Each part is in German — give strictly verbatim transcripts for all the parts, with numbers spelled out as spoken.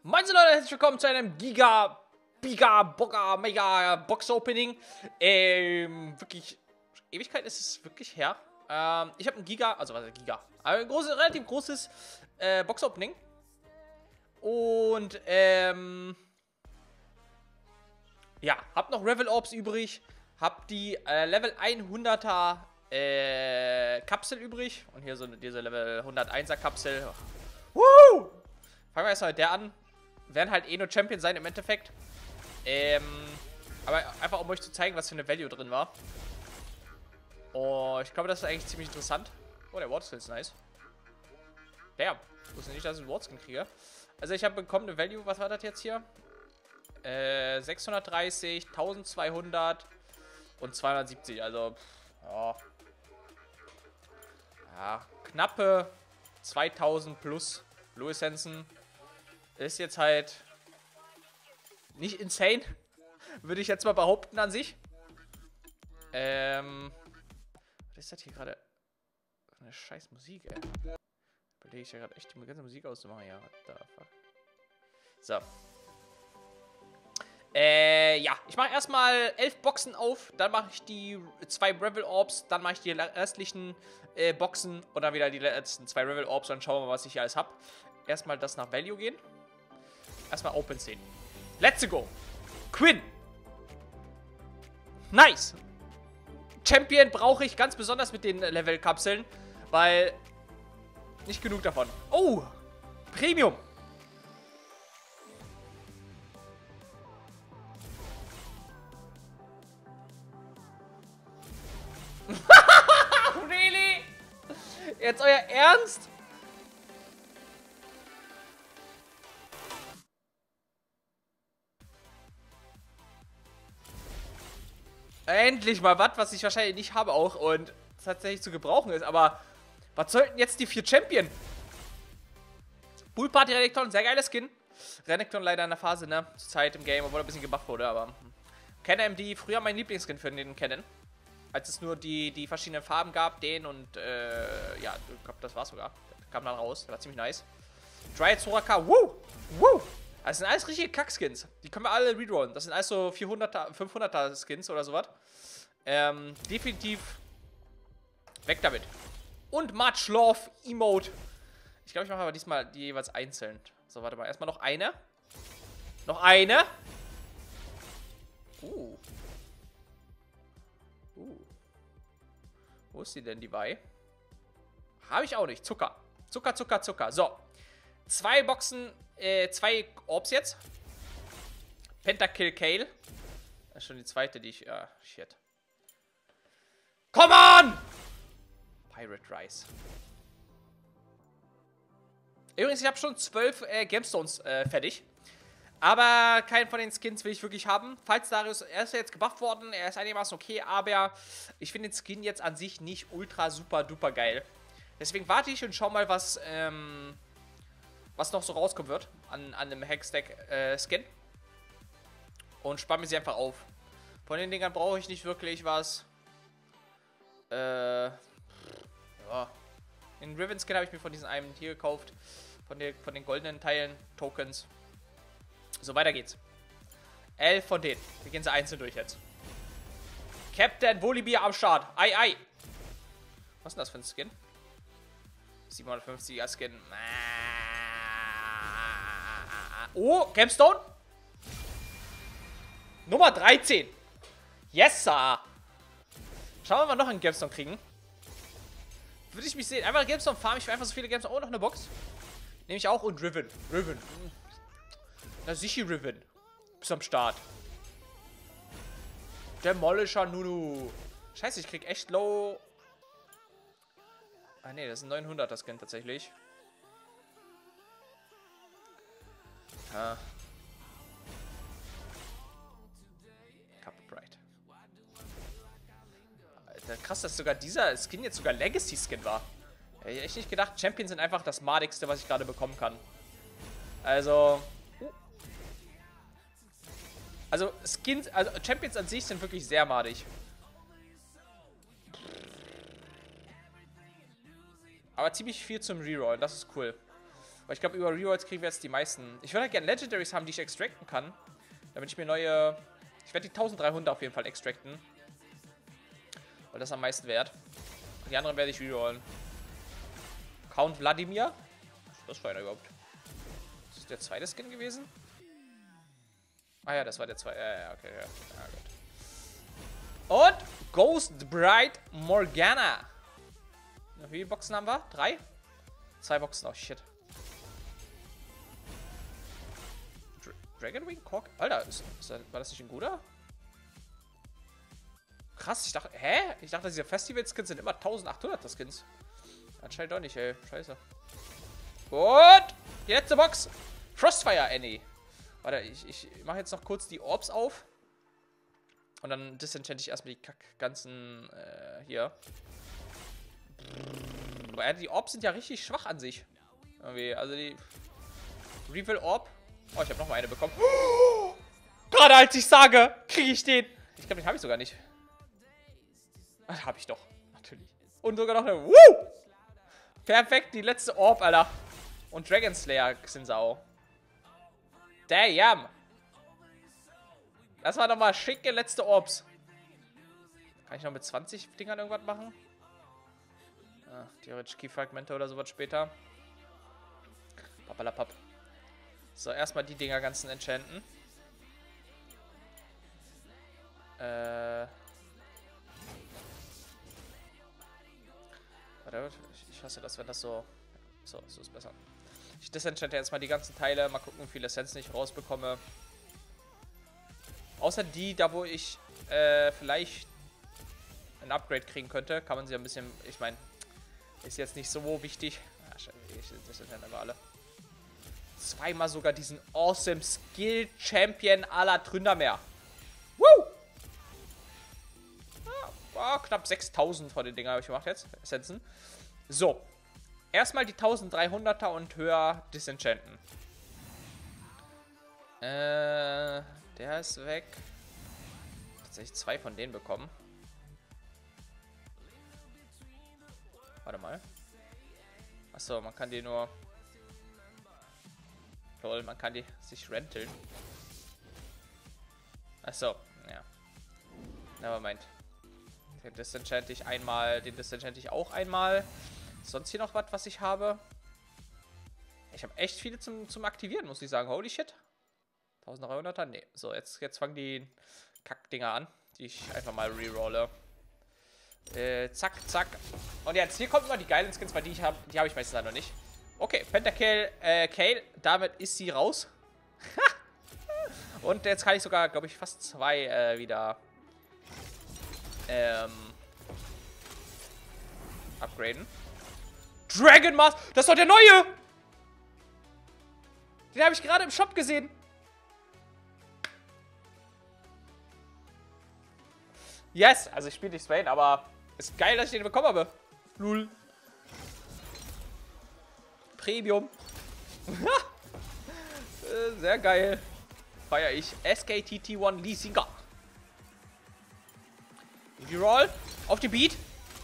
Moin Leute, herzlich willkommen zu einem Giga, Biga, Bogga, Mega Box Opening. Ähm, wirklich, Ewigkeit ist es wirklich her. Ähm, ich habe ein Giga, also was ist Giga? Ein großes, relativ großes äh, Box Opening. Und, ähm, ja, hab noch Revel Orbs übrig. Hab die äh, Level hunderter äh, Kapsel übrig. Und hier so diese Level hunderteinser Kapsel. Woo! Fangen wir erstmal mit der an. Werden halt eh nur Champion sein im Endeffekt. Ähm, aber einfach um euch zu zeigen, was für eine Value drin war. Oh, ich glaube, das ist eigentlich ziemlich interessant. Oh, der Wardskin ist nice. Damn. Ich wusste nicht, dass ich einen Wardskin kriege. Also ich habe bekommen eine Value, was war das jetzt hier? Äh, sechshundertdreißig, eintausendzweihundert und zweihundertsiebzig. Also, ja. Ja, knappe zweitausend plus Blue Essenzen. Ist jetzt halt nicht insane, würde ich jetzt mal behaupten an sich. Ähm, was ist das hier gerade? Eine scheiß Musik, ey. Überlege ich ja gerade echt, die ganze Musik auszumachen. Ja, what the fuck. So. Äh, ja. Ich mache erstmal elf Boxen auf, dann mache ich die zwei Revel Orbs, dann mache ich die restlichen äh, Boxen und dann wieder die letzten zwei Revel Orbs und dann schauen wir mal, was ich hier alles habe. Erstmal das nach Value gehen. Erstmal Open sehen. Let's go. Quinn. Nice. Champion brauche ich ganz besonders mit den Level-Kapseln, weil nicht genug davon. Oh, Premium. Really? Jetzt euer Ernst? Endlich mal was, was ich wahrscheinlich nicht habe auch und tatsächlich zu gebrauchen ist. Aber was sollten jetzt die vier Champion? Pool Party Renekton, sehr geiler Skin. Renekton leider in der Phase, ne? Zur Zeit im Game, obwohl er ein bisschen gebufft wurde, aber... Ken M D, früher mein Lieblingsskin für den Kennen. Als es nur die, die verschiedenen Farben gab, den und, äh, ja, ich glaube, das war's sogar. Der kam dann raus, der war ziemlich nice. Dryad Soraka, woo! Woo! Das sind alles richtige Kack-Skins. Die können wir alle rerollen. Das sind alles so vierhunderter, fünfhunderter Skins oder sowas. Ähm, definitiv weg damit. Und Much Love Emote. Ich glaube, ich mache aber diesmal die jeweils einzeln. So, warte mal. Erstmal noch eine. Noch eine. Uh. Uh. Wo ist sie denn, die bei? Habe ich auch nicht. Zucker. Zucker, Zucker, Zucker. So. Zwei Boxen, äh, zwei Orbs jetzt. Pentakill Kale. Das ist schon die zweite, die ich, ah, shit. Come on! Pirate Rice. Übrigens, ich habe schon zwölf äh, Gemstones äh, fertig. Aber keinen von den Skins will ich wirklich haben. Falls Darius, er ist ja jetzt gebufft worden, er ist einigermaßen okay, aber ich finde den Skin jetzt an sich nicht ultra super duper geil. Deswegen warte ich und schau mal, was, ähm, was noch so rauskommen wird an, an einem Hackstack-Skin. Äh, und spare mir sie einfach auf. Von den Dingern brauche ich nicht wirklich was. Äh, ja. Den Riven Skin habe ich mir von diesem einen hier gekauft. Von, der, von den goldenen Teilen, Tokens. So, weiter geht's. Elf von denen. Wir gehen sie einzeln durch jetzt. Captain Volibear am Start. Ei, ei. Was ist denn das für ein Skin? siebenhundertfünfziger Skin. Oh, Gemstone. Nummer dreizehn. Yes, sir. Schauen wir mal, noch einen Gemstone kriegen. Würde ich mich sehen. Einfach Gemstone farmen. Ich will einfach so viele Gemstone. Oh, noch eine Box. Nehme ich auch. Und Riven. Riven. Na, sicher Riven. Bis am Start. Demolisher Nunu. Scheiße, ich krieg echt low. Ah, ne, das ist ein neunhunderter Skin tatsächlich. Ah. Pride. Alter, krass, dass sogar dieser Skin jetzt sogar Legacy-Skin war. Hätte ich echt nicht gedacht. Champions sind einfach das madigste, was ich gerade bekommen kann. Also... Also, Skins... Also, Champions an sich sind wirklich sehr madig. Aber ziemlich viel zum Rerollen. Das ist cool. Aber ich glaube, über Rerolls kriegen wir jetzt die meisten. Ich würde halt gerne Legendaries haben, die ich extracten kann. Damit ich mir neue... Ich werde die dreizehnhundert auf jeden Fall extracten. Weil das am meisten wert. Und die anderen werde ich rerollen. Count Vladimir. Was war einer überhaupt? Ist das der zweite Skin gewesen? Ah ja, das war der zweite. Ja, ja, okay, ja. Ja, gut. Und Ghost Bride Morgana. Wie viele Boxen haben wir? Drei? Zwei Boxen. Oh, shit. Dra Dragonwing Cork? Alter, ist, ist das, war das nicht ein guter? Krass, ich dachte, hä? Ich dachte, diese Festival-Skins sind immer eintausendachthunderter Skins. Anscheinend doch nicht, ey. Scheiße. Gut. Die letzte Box. Frostfire Annie. Warte, ich, ich mache jetzt noch kurz die Orbs auf. Und dann disenchante ich erstmal die Kack ganzen, äh, hier. Weil die Orbs sind ja richtig schwach an sich. Irgendwie, also die... Reveal Orb. Oh, ich habe noch mal eine bekommen. Oh, gerade als ich sage, kriege ich den. Ich glaube, den habe ich sogar nicht. Ach, habe ich doch. Natürlich. Und sogar noch eine... Woo! Perfekt, die letzte Orb, Alter. Und Dragon Slayer sind sie auch. Damn. Das war nochmal schicke letzte Orbs. Kann ich noch mit zwanzig Dingern irgendwas machen? Ah, theoretisch Key-Fragmente oder sowas später. Papalapap. So, erstmal die Dinger ganzen enchanten. Äh... Warte, ich, ich hasse das, wenn das so... So, so ist besser. Ich disenchante jetzt mal die ganzen Teile. Mal gucken, wie viele Essenzen ich rausbekomme. Außer die, da wo ich äh, vielleicht ein Upgrade kriegen könnte, kann man sie ein bisschen... Ich meine, ist jetzt nicht so wichtig. Ah, ich disenchante aber alle. Zweimal sogar diesen Awesome Skill Champion à la Tründermeer. Woo! Ah, oh, knapp sechstausend von den Dingen habe ich gemacht jetzt. Essenzen. So. Erstmal die dreizehnhunderter und höher disenchanten. Äh, der ist weg. Tatsächlich zwei von denen bekommen. Warte mal. Achso, man kann die nur... Toll, man kann die sich renteln. Achso, ja. Nevermind. Den disenchante ich einmal, den disenchante ich auch einmal. Sonst hier noch was, was ich habe? Ich habe echt viele zum, zum Aktivieren, muss ich sagen. Holy shit. dreizehnhunderter? Nee. So, jetzt, jetzt fangen die Kackdinger an, die ich einfach mal rerolle. Äh, zack, zack. Und jetzt, hier kommen immer die geilen Skins, weil die ich habe, die habe ich meistens noch nicht. Okay, Pentakill, äh, Kale, damit ist sie raus. Und jetzt kann ich sogar, glaube ich, fast zwei äh, wieder ähm, upgraden. Dragon Mask, das ist doch der neue! Den habe ich gerade im Shop gesehen. Yes, also ich spiele nicht Swain, aber ist geil, dass ich den bekommen habe. Lul. Premium. Sehr geil. Feier ich. S K T T eins Lee Singer. Reroll. Auf die Beat.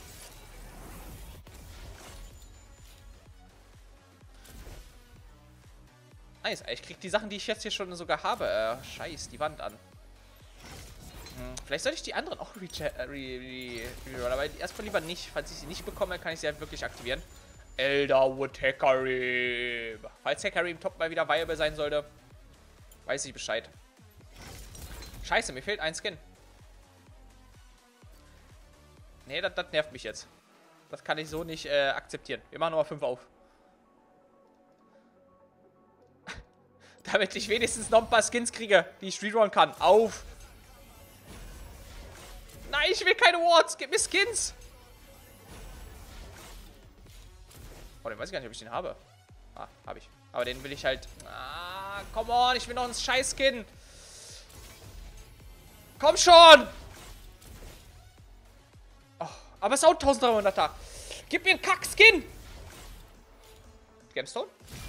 Nice. Ich krieg die Sachen, die ich jetzt hier schon sogar habe. Äh, scheiß, die Wand an. Hm, vielleicht sollte ich die anderen auch rerollen, re re aber erstmal lieber nicht. Falls ich sie nicht bekomme, kann ich sie halt wirklich aktivieren. Elderwood Hecarim. Falls Hecarim Top mal wieder viable sein sollte, weiß ich Bescheid. Scheiße, mir fehlt ein Skin. Nee, das, das nervt mich jetzt. Das kann ich so nicht äh, akzeptieren. Wir machen nochmal fünf auf. Damit ich wenigstens noch ein paar Skins kriege, die ich rerollen kann. Auf! Nein, ich will keine Wards. Gib mir Skins. Oh, den weiß ich gar nicht, ob ich den habe. Ah, habe ich. Aber den will ich halt... Ah, come on, ich will noch einen Scheiß-Skin. Komm schon! Oh, aber es ist auch dreizehnhunderter. Gib mir einen Kack-Skin! Gemstone?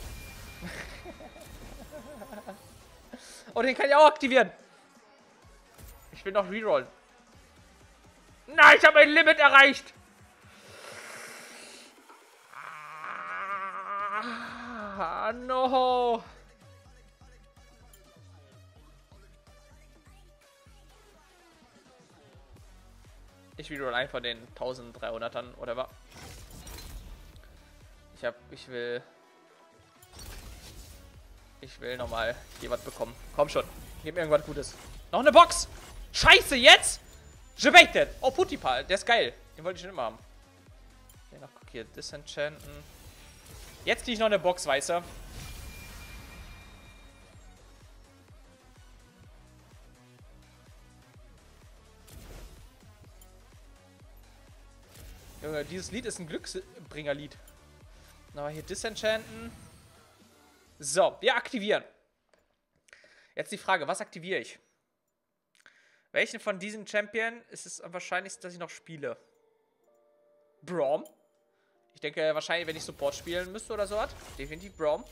Oh, den kann ich auch aktivieren. Ich will noch rerollen. Nein, ich habe mein Limit erreicht. Ah, no. Ich reroll einen von den dreizehnhundertern oder was. Ich hab, ich will... Ich will nochmal hier was bekommen. Komm schon, gib mir irgendwas Gutes. Noch eine Box! Scheiße, jetzt! Debated! Oh, Putipal, der ist geil. Den wollte ich schon immer haben. Hier noch, guck hier, Disenchanten. Jetzt krieg ich noch eine Box, weißt du? Junge, dieses Lied ist ein Glücksbringer-Lied. Na, hier Disenchanten. So, wir aktivieren. Jetzt die Frage, was aktiviere ich? Welchen von diesen Champion ist es am wahrscheinlichsten, dass ich noch spiele? Braum. Ich denke wahrscheinlich, wenn ich Support spielen müsste oder so was. Definitiv Braum.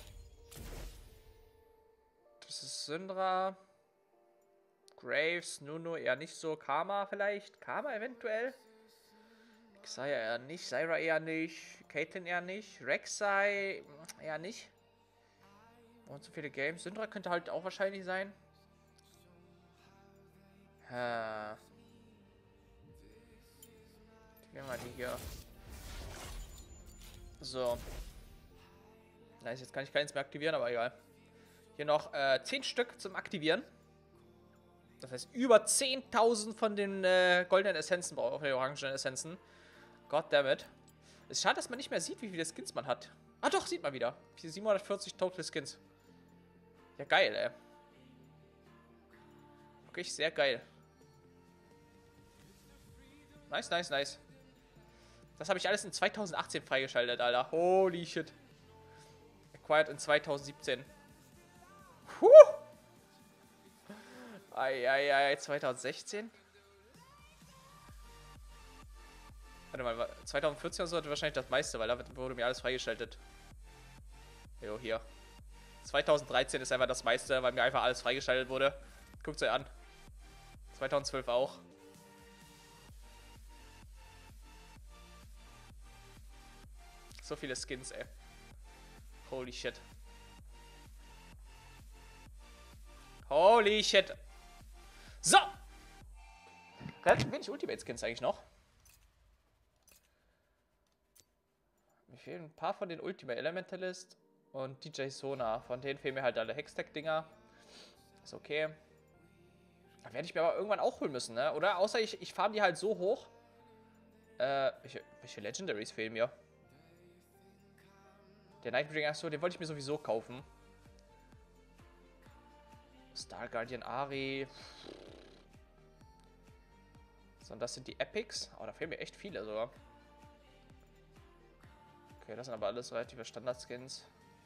Das ist Syndra. Graves, Nunu eher nicht so. Karma vielleicht. Karma eventuell. Xayah eher nicht. Zyra eher nicht. Caitlyn eher nicht. Rek'Sai eher nicht. Und so viele Games. Syndra könnte halt auch wahrscheinlich sein. Äh. Gehen wir mal die hier. So. Nice, jetzt kann ich keins mehr aktivieren, aber egal. Hier noch äh, zehn Stück zum Aktivieren. Das heißt, über zehntausend von den äh, goldenen Essenzen brauche ich, den orangenen Essenzen. Goddammit. Es ist schade, dass man nicht mehr sieht, wie viele Skins man hat. Ah doch, sieht man wieder. siebenhundertvierzig Total Skins. Ja, geil, ey. Wirklich sehr geil. Nice, nice, nice. Das habe ich alles in zweitausendachtzehn freigeschaltet, Alter. Holy shit. Acquired in zweitausendsiebzehn. Puh. Eieiei, zweitausendsechzehn. Warte mal, zweitausendvierzehn oder so hatte wahrscheinlich das meiste, weil da wurde mir alles freigeschaltet. Jo, hier. zweitausenddreizehn ist einfach das meiste, weil mir einfach alles freigeschaltet wurde. Guckt euch an. zweitausendzwölf auch. So viele Skins, ey. Holy shit. Holy shit. So. Relativ wenig Ultimate-Skins eigentlich noch. Mir fehlen ein paar von den Ultimate Elementalist und D J Sona. Von denen fehlen mir halt alle Hextech-Dinger. Ist okay. Da werde ich mir aber irgendwann auch holen müssen, ne? Oder? Außer ich, ich farm die halt so hoch. Äh, welche, welche Legendaries fehlen mir? Der Nightbringer, achso, den wollte ich mir sowieso kaufen. Star Guardian Ari. So, und das sind die Epics. Oh, da fehlen mir echt viele sogar. Okay, das sind aber alles relative Standard-Skins.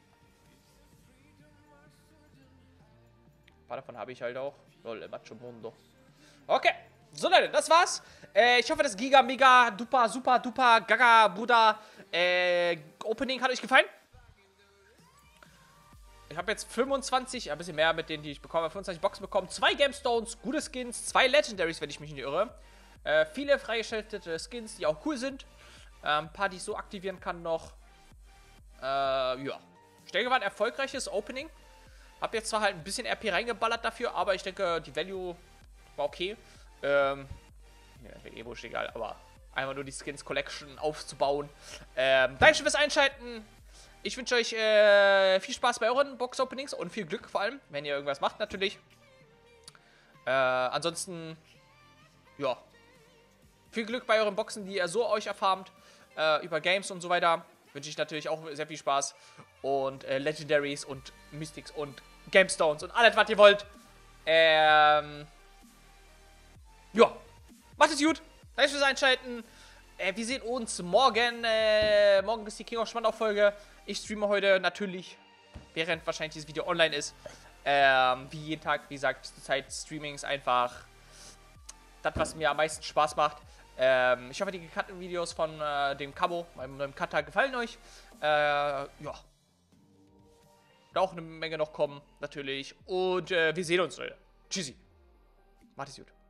Ein paar davon habe ich halt auch. Lol, Macho Mundo. Okay, so Leute, das war's. Äh, ich hoffe, das Giga, Mega, Duper, Super, Duper, Gaga, Buddha äh, Opening hat euch gefallen. Ich habe jetzt fünfundzwanzig, ein bisschen mehr mit denen, die ich bekomme, fünfundzwanzig Boxen bekommen, zwei Gamestones, gute Skins, zwei Legendaries, wenn ich mich nicht irre. Äh, viele freigeschaltete Skins, die auch cool sind. Äh, ein paar, die ich so aktivieren kann noch. Äh, ja. Ich denke, war ein erfolgreiches Opening. Hab jetzt zwar halt ein bisschen R P reingeballert dafür, aber ich denke, die Value war okay. Ähm, ja, Evo ist egal, aber einfach nur die Skins Collection aufzubauen. Ähm, Dankeschön fürs Einschalten. Ich wünsche euch äh, viel Spaß bei euren Box-Openings und viel Glück vor allem, wenn ihr irgendwas macht natürlich. Äh, ansonsten, ja, viel Glück bei euren Boxen, die ihr so euch erfarmt, äh, über Games und so weiter. Wünsche ich natürlich auch sehr viel Spaß. Und äh, Legendaries und Mystics und Gamestones und alles, was ihr wollt. Ähm, ja, macht es gut. Danke fürs Einschalten. Äh, wir sehen uns morgen. Äh, morgen ist die King of Schmandau-Folge. Ich streame heute natürlich, während wahrscheinlich dieses Video online ist. Ähm, wie jeden Tag, wie gesagt, zur Zeit Streaming ist einfach das, was mir am meisten Spaß macht. Ähm, ich hoffe, die gekatteten Videos von äh, dem Cabo, meinem neuen Cutter, gefallen euch. Äh, ja. Da auch eine Menge noch kommen, natürlich. Und äh, wir sehen uns, Leute. Tschüssi. Macht es gut.